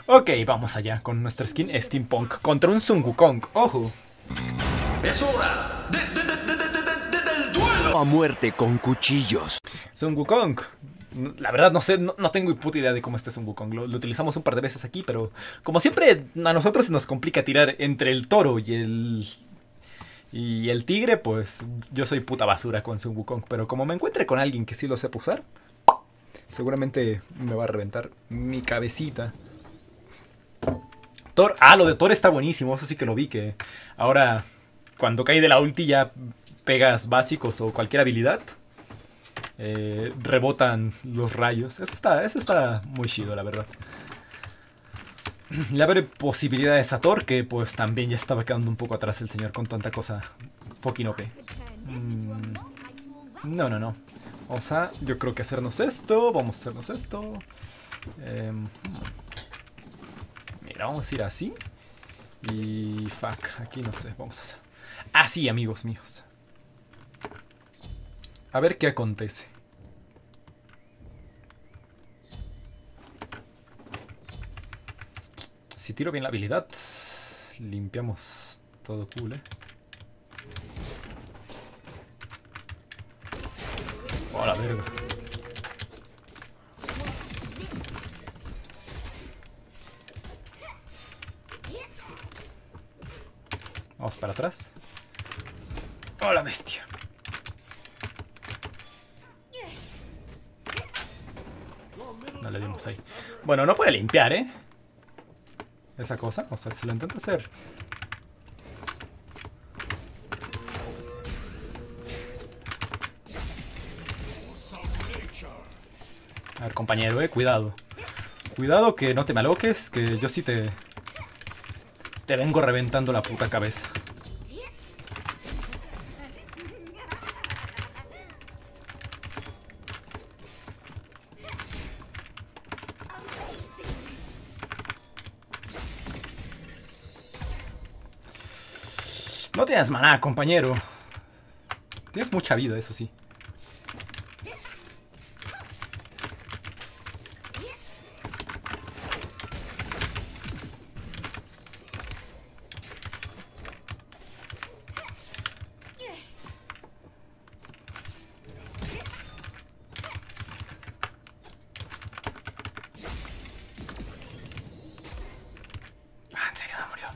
Ok, vamos allá con nuestra skin Steampunk contra un Sun Wukong. ¡Ojo! ¡Es hora del duelo! A muerte con cuchillos. Sun Wukong. La verdad no sé, no tengo puta idea de cómo está Sun Wukong. Lo utilizamos un par de veces aquí, pero como siempre a nosotros se nos complica tirar entre el toro y el tigre, pues yo soy puta basura con Sun Wukong. Pero como me encuentre con alguien que sí lo sepa usar, seguramente me va a reventar mi cabecita. Thor, lo de Thor está buenísimo, eso sí que lo vi, que ahora cuando cae de la ulti ya pegas básicos o cualquier habilidad, rebotan los rayos. Eso está muy chido, la verdad. Le abre posibilidades a Thor, que pues también ya estaba quedando un poco atrás el señor con tanta cosa fucking OP. No. O sea, yo creo que hacernos esto, vamos a hacernos esto. Mira, vamos a ir así. Y fuck, aquí no sé, vamos a hacer así, amigos míos. A ver qué acontece. Si tiro bien la habilidad, limpiamos todo cool, Oh, la verga. Vamos para atrás. ¡Oh, la bestia! No le dimos ahí. Bueno, no puede limpiar, esa cosa. O sea, se lo intenta hacer. A ver, compañero, cuidado. Cuidado que no te me aloques, que yo sí te vengo reventando la puta cabeza. No tienes maná, compañero. Tienes mucha vida, eso sí. En serio, no murió.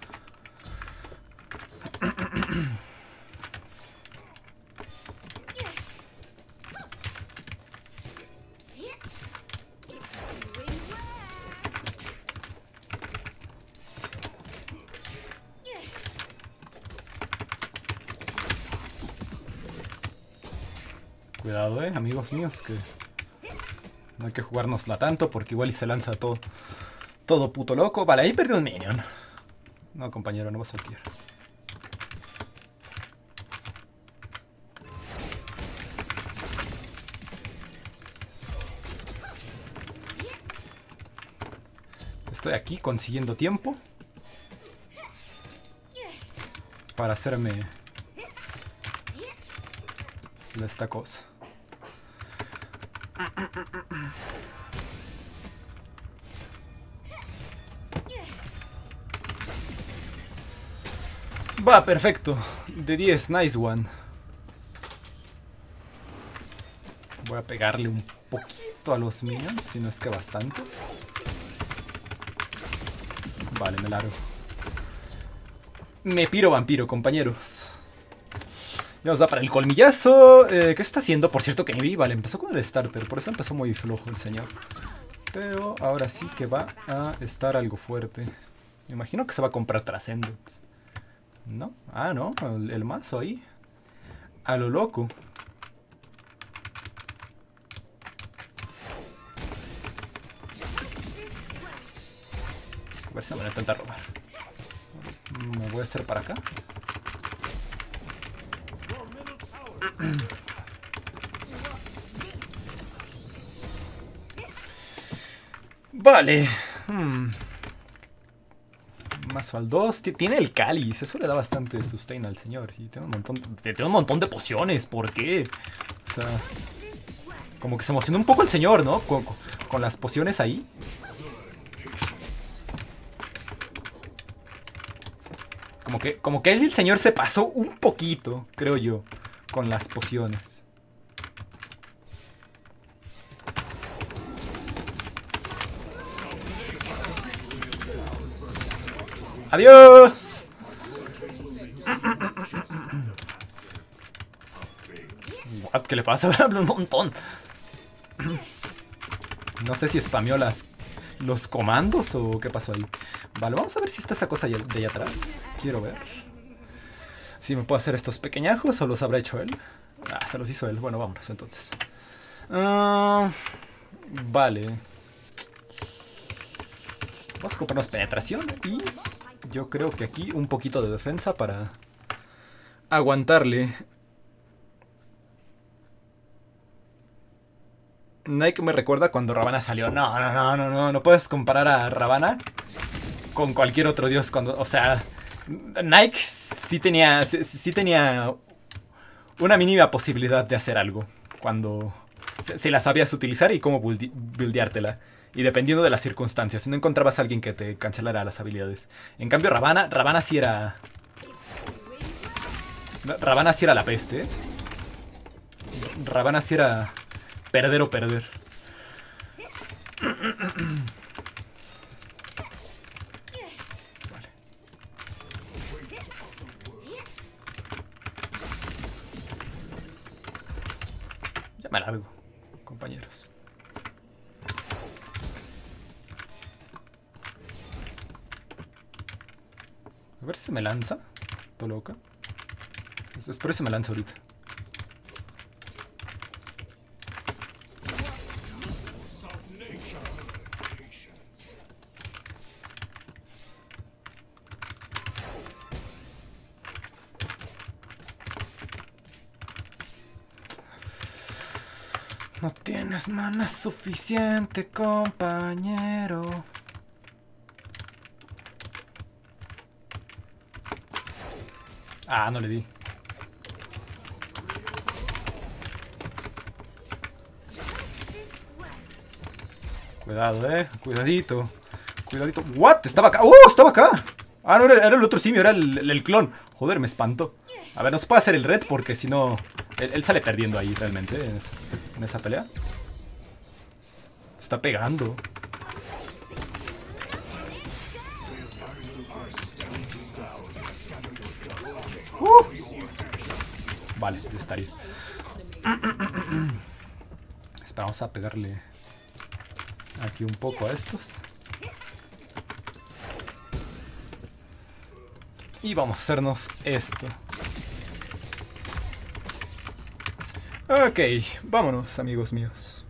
Cuidado, amigos míos, que no hay que jugárnosla tanto porque igual y se lanza todo puto loco. Vale, ahí perdió un minion. No, compañero, no vas a tirar. Estoy aquí consiguiendo tiempo para hacerme esta cosa. Va, perfecto. De 10, nice one. Voy a pegarle un poquito a los minions, si no es que bastante. Vale, me largo. Me piro vampiro, compañeros. Ya nos da para el colmillazo. ¿Qué está haciendo? Por cierto que ni vi. Vale, empezó con el starter. Por eso empezó muy flojo el señor. Pero ahora sí que va a estar algo fuerte. Me imagino que se va a comprar Transcendence. ¿No? Ah, no. El mazo ahí. A lo loco. A ver si me lo intenta robar. Me voy a hacer para acá. Vale. Mazo al 2. Tiene el cáliz. Eso le da bastante sustain al señor. Y tiene un montón de pociones. ¿Por qué? O sea, como que se emocionó un poco el señor, ¿no? Con las pociones ahí. Como que el señor se pasó un poquito, creo yo, con las pociones. ¡Adiós! What? ¿Qué le pasa? Habla un montón. No sé si spameó los comandos o qué pasó ahí. Vale, vamos a ver si está esa cosa de allá atrás. Quiero ver si me puedo hacer estos pequeñajos o los habrá hecho él. Ah, se los hizo él. Bueno, vámonos entonces. Vale. Vamos a comprarnos penetración y yo creo que aquí un poquito de defensa para aguantarle. Nike me recuerda cuando Ravana salió. No puedes comparar a Ravana con cualquier otro dios. O sea, Nike sí tenía una mínima posibilidad de hacer algo cuando se la sabías utilizar y cómo buildeártela. Y dependiendo de las circunstancias, si no encontrabas a alguien que te cancelara las habilidades. En cambio, Ravana sí era... Ravana sí era la peste, ¿eh? Ravana sí era perder o perder. Vale. Ya me largo, compañeros. A ver si se me lanza. Todo loca. Espero si me lanza ahorita. No tienes mana suficiente, compañero. Ah, no le di. Cuidado, cuidadito. Cuidadito. ¿What? Estaba acá. ¡Oh! Estaba acá. Ah, no, era el otro simio, era el clon. Joder, me espantó. A ver, no se puede hacer el red porque si no... Él sale perdiendo ahí realmente en esa pelea. Está pegando. Vale, ya estaría. Espera, vamos a pegarle aquí un poco a estos. Y vamos a hacernos esto. Ok, vámonos, amigos míos.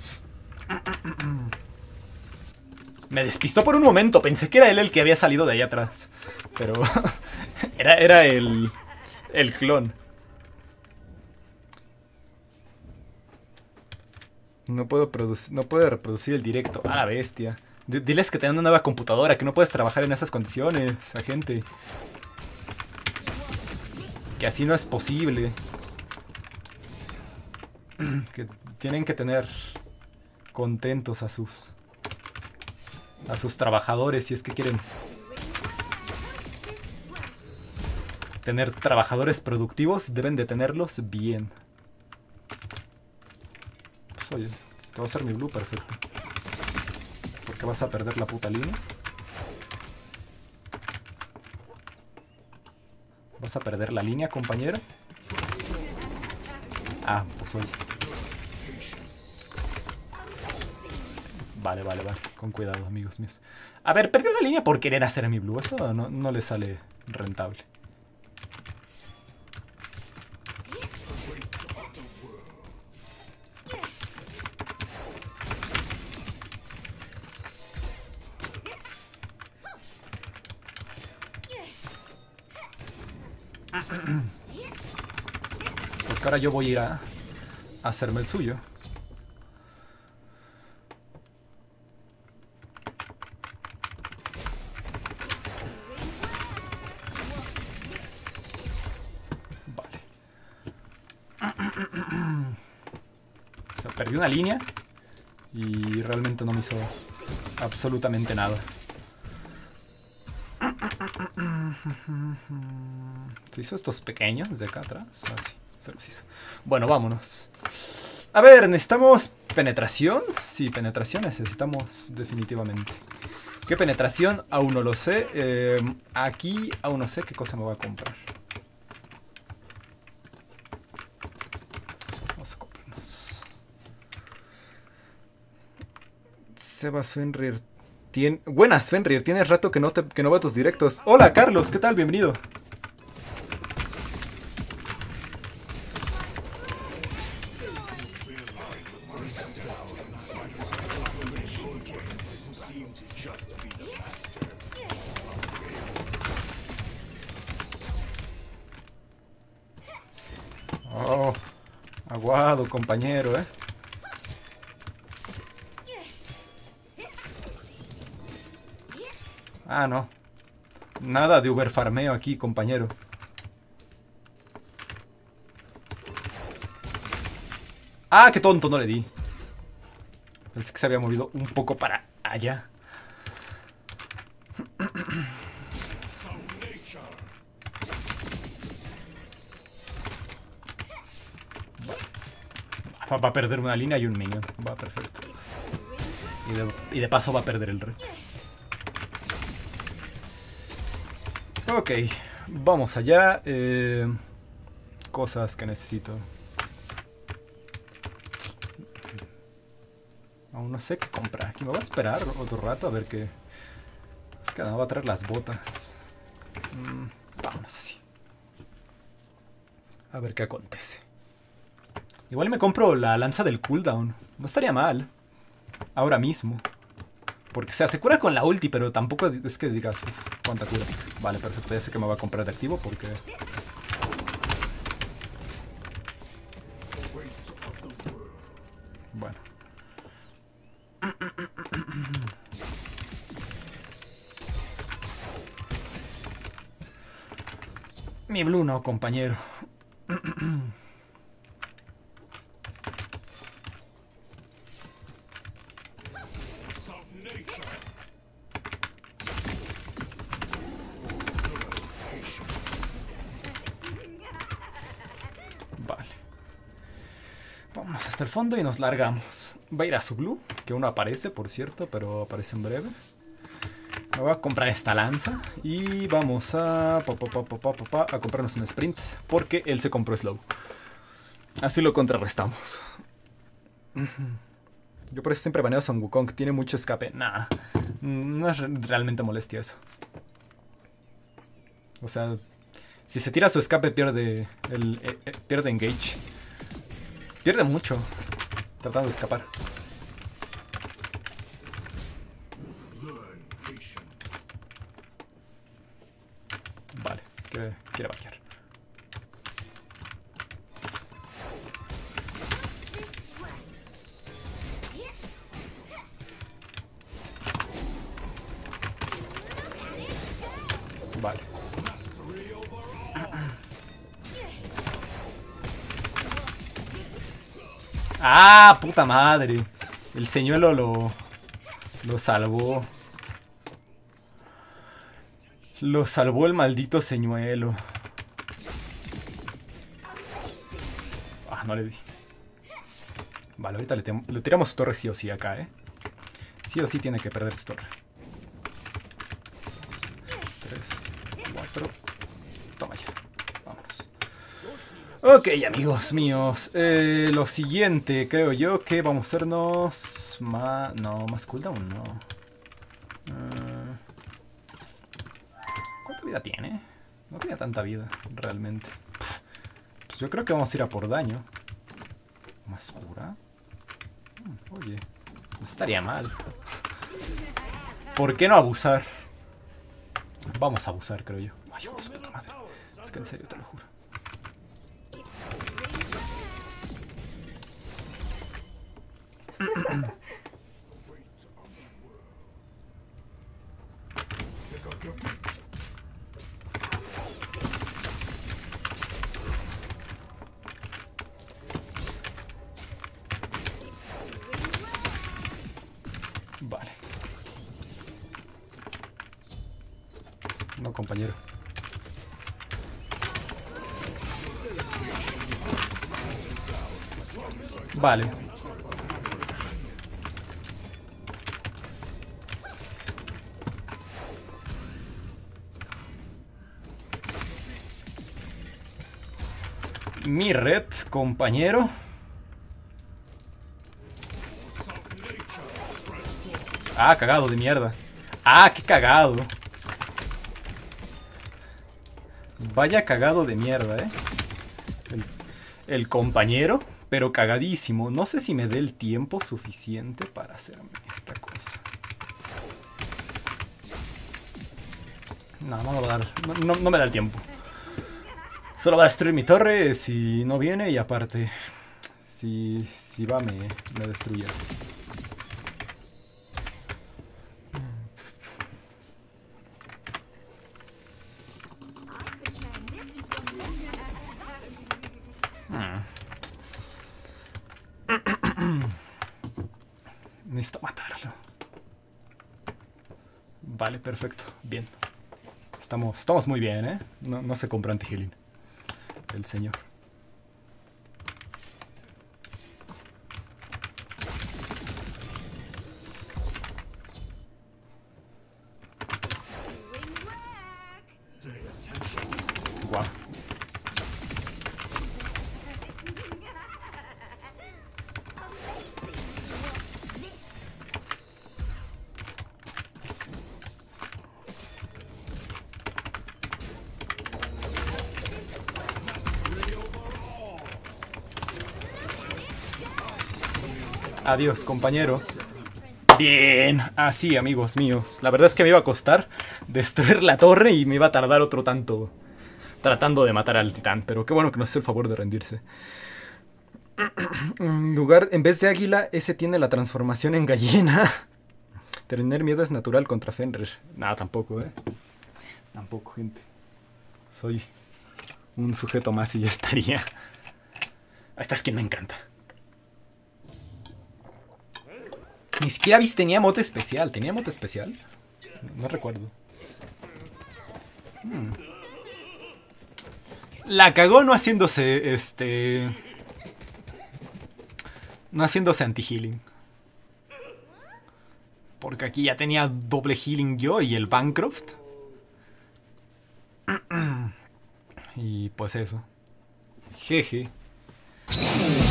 Me despistó por un momento, pensé que era él el que había salido de ahí atrás. Pero era el clon. No puedo reproducir el directo. Ah, la bestia. Diles que te dan una nueva computadora, que no puedes trabajar en esas condiciones, agente. Que así no es posible. Que tienen que tener contentos a sus trabajadores si es que quieren tener trabajadores productivos, deben de tenerlos bien. Pues oye, esto va a ser mi blue, perfecto. ¿Por qué vas a perder la puta línea? ¿Vas a perder la línea, compañero? Ah, pues oye. Vale. Con cuidado, amigos míos. A ver, perdió la línea por querer hacer mi blue. Eso no le sale rentable. Porque ahora yo voy a ir a hacerme el suyo. O sea, perdí una línea y realmente no me hizo absolutamente nada. ¿Se hizo estos pequeños de acá atrás? Ah, sí, se los hizo. Bueno, vámonos. A ver, ¿necesitamos penetración? Sí, penetración necesitamos definitivamente. ¿Qué penetración? Aún no lo sé. Aquí aún no sé qué cosa me voy a comprar. Vamos a comprarnos. Sebas Fenrir. Buenas, Fenrir. Tienes rato que no veo tus directos. Hola, Carlos. ¿Qué tal? Bienvenido. Oh, aguado, compañero, ¿eh? Ah, no. Nada de Uber farmeo aquí, compañero. Ah, qué tonto, no le di. Pensé que se había movido un poco para allá. Va a perder una línea y un minion. Va, perfecto. Y de paso va a perder el red. Ok, vamos allá. Cosas que necesito. Aún no sé qué comprar. Aquí me voy a esperar otro rato a ver qué. Es que no va a traer las botas. Vámonos así. A ver qué acontece. Igual me compro la lanza del cooldown. No estaría mal. Ahora mismo. Porque, o sea, se cura con la ulti, pero tampoco es que digas, uf, cuánta cura. Vale, perfecto. Ya sé que me voy a comprar de activo porque... Bueno. Mi blue no, compañero. Vale. Vámonos hasta el fondo y nos largamos. Va a ir a su blue, que aún no aparece, por cierto, pero aparece en breve. Me voy a comprar esta lanza y vamos a comprarnos un sprint, porque él se compró slow. Así lo contrarrestamos. Yo por eso siempre baneo a Son Wukong, tiene mucho escape. Nah, no es realmente molestia eso. O sea, si se tira su escape pierde pierde engage. Pierde mucho tratando de escapar. Vale, quiere vaquear. Vale. ¡Ah, puta madre! El señuelo lo salvó. Lo salvó el maldito señuelo. Ah, no le di. Vale, ahorita le tiramos su torre sí o sí acá, ¿eh? Sí o sí tiene que perder su torre. 2, 3, 4. Toma ya. Vámonos. Ok, amigos míos. Lo siguiente, creo yo que vamos a hacernos... No, más cooldown, no. ¿Cuánta vida tiene? No tiene tanta vida, realmente. Pues yo creo que vamos a ir a por daño. ¿Más cura? Oye, no estaría mal. ¿Por qué no abusar? Vamos a abusar, creo yo. Ay, hijo de su puta madre. Es que en serio, te lo juro. Vale. No, compañero. Vale. Mi red, compañero. Ah, cagado de mierda. Ah, qué cagado. Vaya cagado de mierda, el compañero, pero cagadísimo. No sé si me dé el tiempo suficiente para hacerme esta cosa. No, no me va a dar. No me da el tiempo. Solo va a destruir mi torre si no viene y aparte, si va me destruye. Necesito matarlo. Vale, perfecto. Bien. Estamos muy bien, No se compra anti-healing. El señor. Guau. Adiós, compañero. Bien, así, amigos míos. La verdad es que me iba a costar destruir la torre y me iba a tardar otro tanto tratando de matar al titán. Pero qué bueno que nos hizo el favor de rendirse. En vez de águila, ese tiene la transformación en gallina. Tener miedo es natural contra Fenrir. Nada, tampoco, Tampoco, gente. Soy un sujeto más y ya estaría. Esta es quien me encanta. Ni siquiera tenía mote especial. ¿Tenía mote especial? No recuerdo. La cagó no haciéndose, no haciéndose anti-healing. Porque aquí ya tenía doble healing yo y el Bancroft. Y pues eso. Jeje.